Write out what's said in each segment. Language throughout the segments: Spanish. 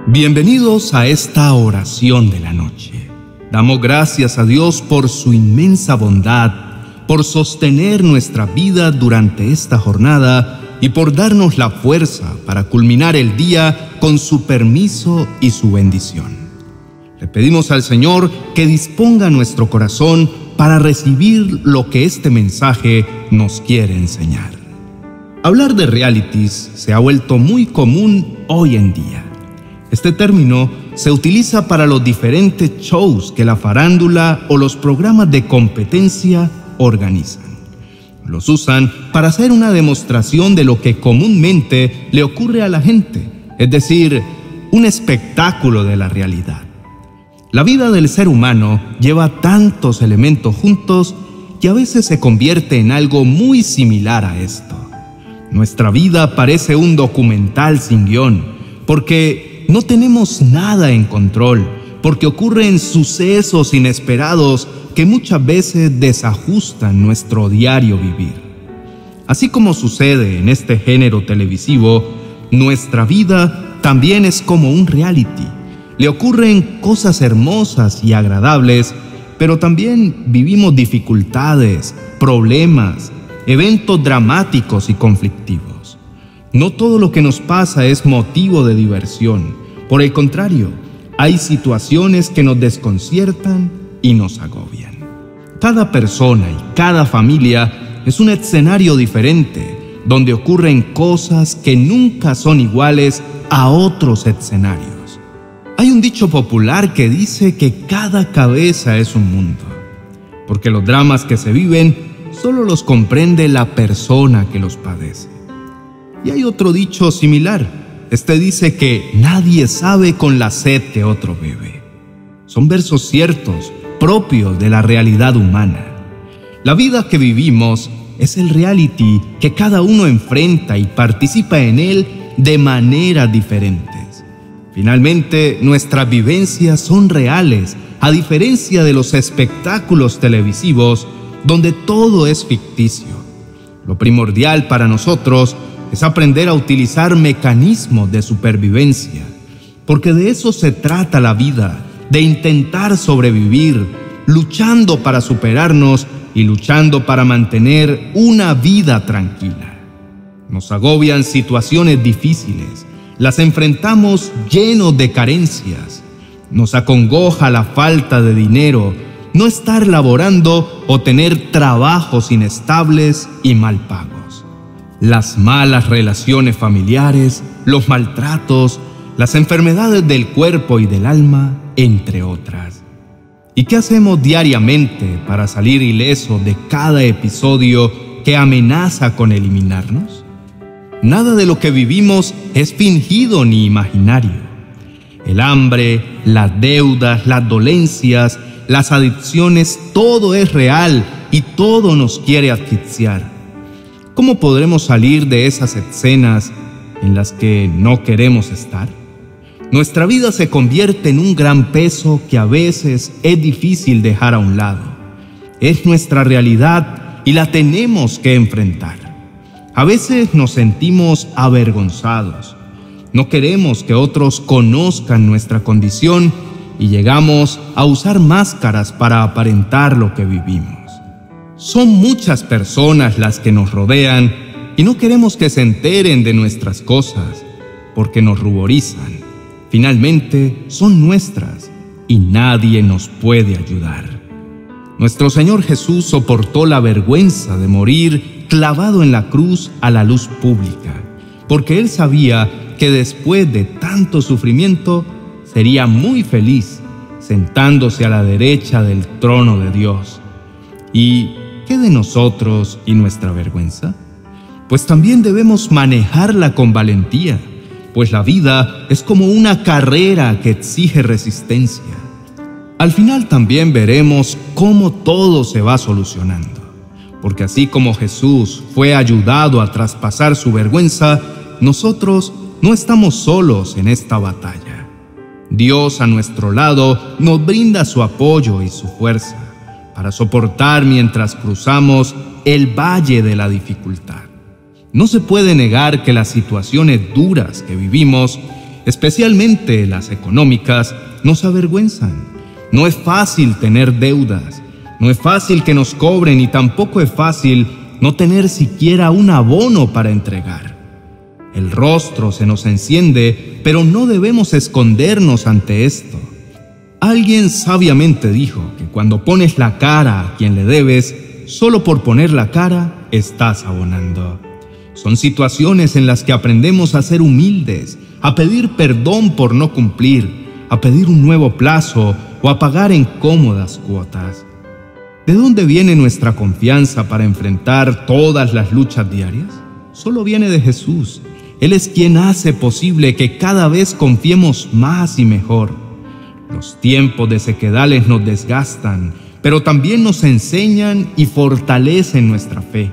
Bienvenidos a esta oración de la noche. Damos gracias a Dios por su inmensa bondad, por sostener nuestra vida durante esta jornada y por darnos la fuerza para culminar el día con su permiso y su bendición. Le pedimos al Señor que disponga nuestro corazón para recibir lo que este mensaje nos quiere enseñar. Hablar de realities se ha vuelto muy común hoy en día. Este término se utiliza para los diferentes shows que la farándula o los programas de competencia organizan. Los usan para hacer una demostración de lo que comúnmente le ocurre a la gente, es decir, un espectáculo de la realidad. La vida del ser humano lleva tantos elementos juntos que a veces se convierte en algo muy similar a esto. Nuestra vida parece un documental sin guión, porque no tenemos nada en control, porque ocurren sucesos inesperados que muchas veces desajustan nuestro diario vivir. Así como sucede en este género televisivo, nuestra vida también es como un reality. Le ocurren cosas hermosas y agradables, pero también vivimos dificultades, problemas, eventos dramáticos y conflictivos. No todo lo que nos pasa es motivo de diversión. Por el contrario, hay situaciones que nos desconciertan y nos agobian. Cada persona y cada familia es un escenario diferente, donde ocurren cosas que nunca son iguales a otros escenarios. Hay un dicho popular que dice que cada cabeza es un mundo, porque los dramas que se viven solo los comprende la persona que los padece. Y hay otro dicho similar. Este dice que nadie sabe con la sed que otro bebe. Son versos ciertos, propios de la realidad humana. La vida que vivimos es el reality que cada uno enfrenta y participa en él de maneras diferentes. Finalmente, nuestras vivencias son reales, a diferencia de los espectáculos televisivos donde todo es ficticio. Lo primordial para nosotros es aprender a utilizar mecanismos de supervivencia, porque de eso se trata la vida, de intentar sobrevivir, luchando para superarnos y luchando para mantener una vida tranquila. Nos agobian situaciones difíciles, las enfrentamos llenos de carencias, nos acongoja la falta de dinero, no estar laborando o tener trabajos inestables y mal pagos. Las malas relaciones familiares, los maltratos, las enfermedades del cuerpo y del alma, entre otras. ¿Y qué hacemos diariamente para salir ilesos de cada episodio que amenaza con eliminarnos? Nada de lo que vivimos es fingido ni imaginario. El hambre, las deudas, las dolencias, las adicciones, todo es real y todo nos quiere asfixiar. ¿Cómo podremos salir de esas escenas en las que no queremos estar? Nuestra vida se convierte en un gran peso que a veces es difícil dejar a un lado. Es nuestra realidad y la tenemos que enfrentar. A veces nos sentimos avergonzados. No queremos que otros conozcan nuestra condición y llegamos a usar máscaras para aparentar lo que vivimos. Son muchas personas las que nos rodean y no queremos que se enteren de nuestras cosas porque nos ruborizan. Finalmente, son nuestras y nadie nos puede ayudar. Nuestro Señor Jesús soportó la vergüenza de morir clavado en la cruz a la luz pública, porque Él sabía que después de tanto sufrimiento sería muy feliz sentándose a la derecha del trono de Dios. ¿Y qué de nosotros y nuestra vergüenza? Pues también debemos manejarla con valentía, pues la vida es como una carrera que exige resistencia. Al final también veremos cómo todo se va solucionando, porque así como Jesús fue ayudado a traspasar su vergüenza, nosotros no estamos solos en esta batalla. Dios a nuestro lado nos brinda su apoyo y su fuerza para soportar mientras cruzamos el valle de la dificultad. No se puede negar que las situaciones duras que vivimos especialmente las económicas, nos avergüenzan. No es fácil tener deudas, no es fácil que nos cobren y tampoco es fácil no tener siquiera un abono para entregar. El rostro se nos enciende, pero no debemos escondernos ante esto. Alguien sabiamente dijo que cuando pones la cara a quien le debes, solo por poner la cara estás abonando. Son situaciones en las que aprendemos a ser humildes, a pedir perdón por no cumplir, a pedir un nuevo plazo o a pagar en cómodas cuotas. ¿De dónde viene nuestra confianza para enfrentar todas las luchas diarias? Solo viene de Jesús. Él es quien hace posible que cada vez confiemos más y mejor. Los tiempos de sequedales nos desgastan, pero también nos enseñan y fortalecen nuestra fe.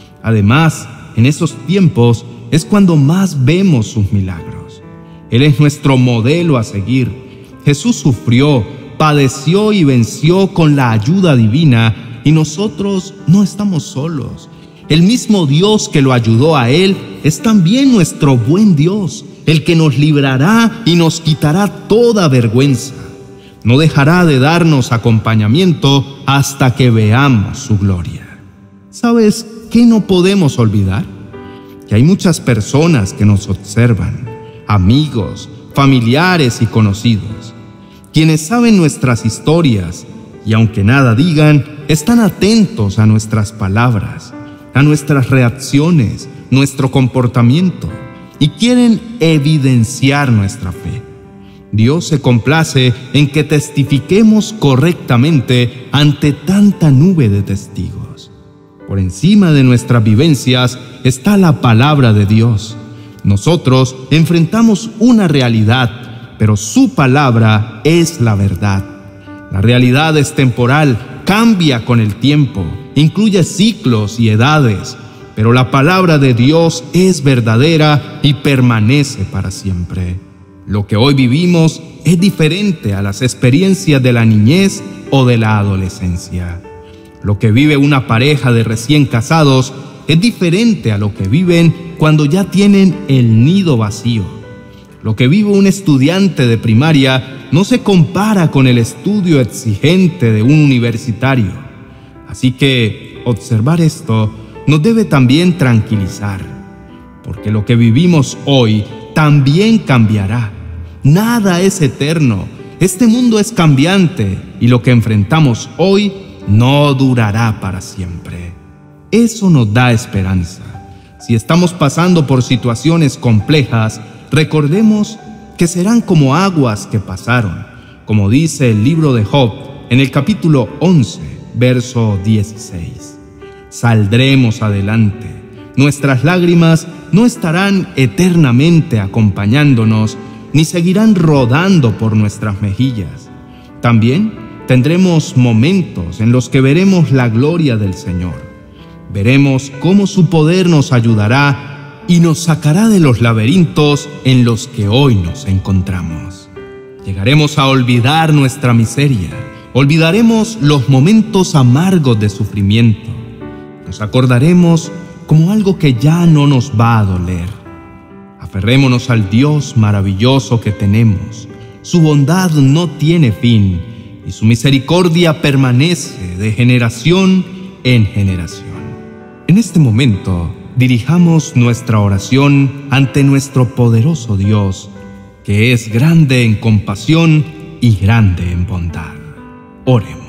Además, en esos tiempos es cuando más vemos sus milagros. Él es nuestro modelo a seguir. Jesús sufrió, padeció y venció con la ayuda divina, y nosotros no estamos solos. El mismo Dios que lo ayudó a Él es también nuestro buen Dios, el que nos librará y nos quitará toda vergüenza. No dejará de darnos acompañamiento hasta que veamos su gloria. ¿Sabes qué no podemos olvidar? Que hay muchas personas que nos observan, amigos, familiares y conocidos, quienes saben nuestras historias y aunque nada digan, están atentos a nuestras palabras, a nuestras reacciones, nuestro comportamiento y quieren evidenciar nuestra fe. Dios se complace en que testifiquemos correctamente ante tanta nube de testigos. Por encima de nuestras vivencias está la palabra de Dios. Nosotros enfrentamos una realidad, pero su palabra es la verdad. La realidad es temporal, cambia con el tiempo, incluye ciclos y edades, pero la palabra de Dios es verdadera y permanece para siempre. Lo que hoy vivimos es diferente a las experiencias de la niñez o de la adolescencia. Lo que vive una pareja de recién casados es diferente a lo que viven cuando ya tienen el nido vacío. Lo que vive un estudiante de primaria no se compara con el estudio exigente de un universitario. Así que observar esto nos debe también tranquilizar, porque lo que vivimos hoy también cambiará. Nada es eterno, este mundo es cambiante y lo que enfrentamos hoy no durará para siempre. Eso nos da esperanza. Si estamos pasando por situaciones complejas, recordemos que serán como aguas que pasaron, como dice el libro de Job en el capítulo 11, verso 16. Saldremos adelante. Nuestras lágrimas no estarán eternamente acompañándonos, ni seguirán rodando por nuestras mejillas. También tendremos momentos en los que veremos la gloria del Señor. Veremos cómo su poder nos ayudará y nos sacará de los laberintos en los que hoy nos encontramos. Llegaremos a olvidar nuestra miseria, olvidaremos los momentos amargos de sufrimiento. Nos acordaremos como algo que ya no nos va a doler. Aferrémonos al Dios maravilloso que tenemos. Su bondad no tiene fin y su misericordia permanece de generación en generación. En este momento, dirijamos nuestra oración ante nuestro poderoso Dios, que es grande en compasión y grande en bondad. Oremos.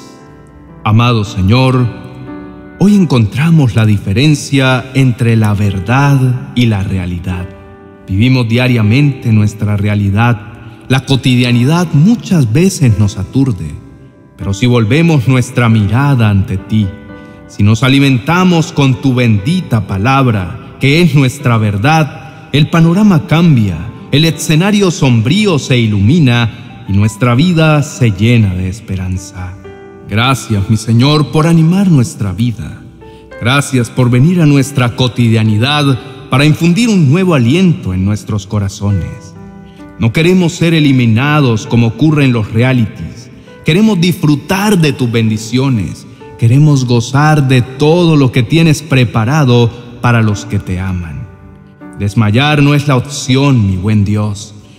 Amado Señor, hoy encontramos la diferencia entre la verdad y la realidad. Vivimos diariamente nuestra realidad. La cotidianidad muchas veces nos aturde, pero si volvemos nuestra mirada ante ti, si nos alimentamos con tu bendita palabra, que es nuestra verdad, el panorama cambia, el escenario sombrío se ilumina y nuestra vida se llena de esperanza. Gracias, mi Señor, por animar nuestra vida. Gracias por venir a nuestra cotidianidad para infundir un nuevo aliento en nuestros corazones. No queremos ser eliminados como ocurre en los realities. Queremos disfrutar de tus bendiciones. Queremos gozar de todo lo que tienes preparado para los que te aman. Desmayar no es la opción, mi buen Dios.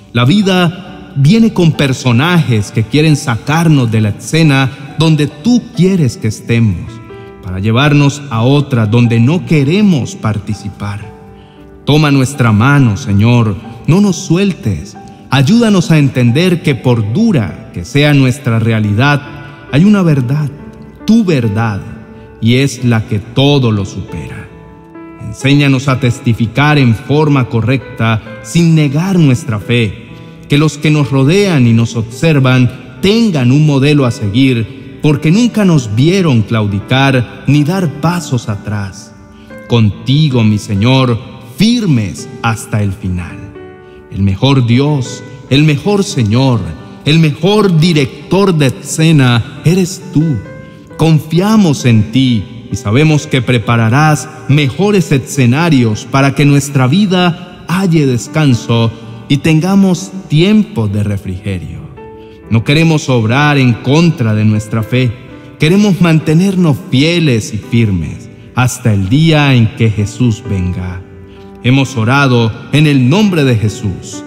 La vida viene con personajes que quieren sacarnos de la escena donde tú quieres que estemos, para llevarnos a otra donde no queremos participar. Toma nuestra mano, Señor, no nos sueltes. Ayúdanos a entender que por dura que sea nuestra realidad, hay una verdad, tu verdad, y es la que todo lo supera. Enséñanos a testificar en forma correcta, sin negar nuestra fe, que los que nos rodean y nos observan tengan un modelo a seguir, porque nunca nos vieron claudicar ni dar pasos atrás. Contigo, mi Señor, firmes hasta el final. El mejor Dios, el mejor Señor, el mejor director de escena eres tú. Confiamos en ti y sabemos que prepararás mejores escenarios para que nuestra vida halle descanso y tengamos tiempo de refrigerio. No queremos obrar en contra de nuestra fe. Queremos mantenernos fieles y firmes hasta el día en que Jesús venga. Hemos orado en el nombre de Jesús.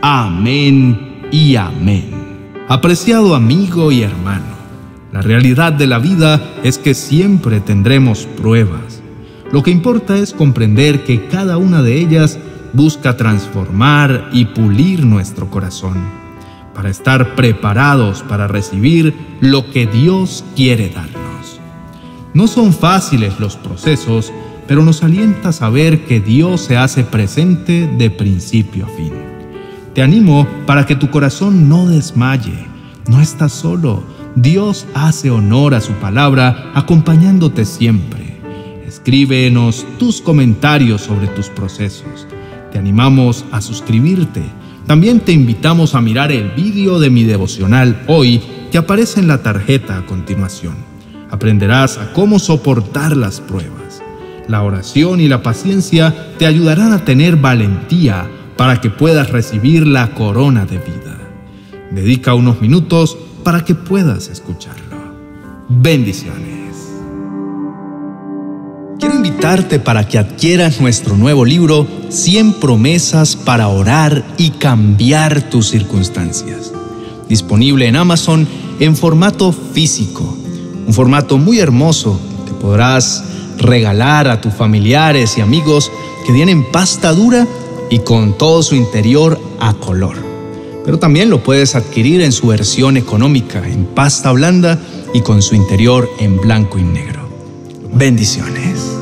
Amén y amén. Apreciado amigo y hermano, la realidad de la vida es que siempre tendremos pruebas. Lo que importa es comprender que cada una de ellas busca transformar y pulir nuestro corazón, para estar preparados para recibir lo que Dios quiere darnos. No son fáciles los procesos, pero nos alienta a saber que Dios se hace presente de principio a fin. Te animo para que tu corazón no desmaye. No estás solo. Dios hace honor a su palabra acompañándote siempre. Escríbenos tus comentarios sobre tus procesos. Te animamos a suscribirte. También te invitamos a mirar el vídeo de mi devocional hoy que aparece en la tarjeta a continuación. Aprenderás a cómo soportar las pruebas. La oración y la paciencia te ayudarán a tener valentía para que puedas recibir la corona de vida. Dedica unos minutos para que puedas escucharlo. Bendiciones. Quiero invitarte para que adquieras nuestro nuevo libro 100 promesas para orar y cambiar tus circunstancias. Disponible en Amazon en formato físico, un formato muy hermoso que podrás regalar a tus familiares y amigos que tienen pasta dura y con todo su interior a color. Pero también lo puedes adquirir en su versión económica, en pasta blanda y con su interior en blanco y negro. Bendiciones.